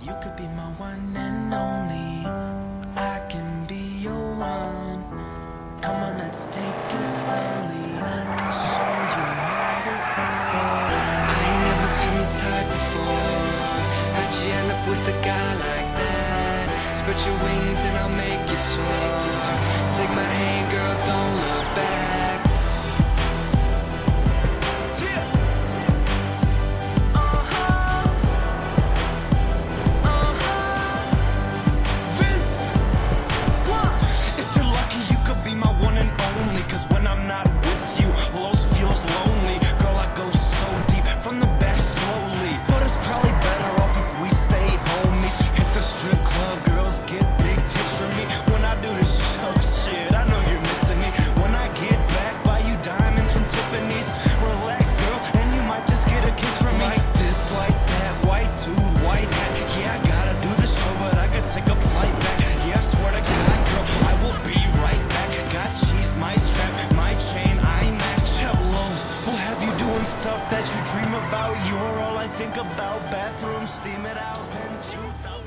You could be my one and only. I can be your one. Come on, let's take it slowly. I'll show you how it's done. I ain't never seen your type before. How'd you end up with a guy like that? Spread your wings and I'll make you soar. Take my hand, girl, don't look back. Vince! If you're lucky, you could be my one and only. Cause when I'm not with you, Los feels lonely. Girl, I go so deep from the back slowly. But it's probably better off if we stay homies. Hit the strip club, girls get big tips from me. When I do this show, shit, I know you're missing me. When I get back, buy you diamonds from Tiffany's. Relax, girl, and you might just get a kiss from me. Like this, like that, white dude, white hat. Yeah, I gotta do the show, but I could take a flight back. Yeah, I swear to God, girl, I will be right back. Got cheese, my strap, my chain, IMAX. Cellos, we'll have you doing stuff that you dream about. You're all I think about. Bathroom, steam it out. Spend 2,000.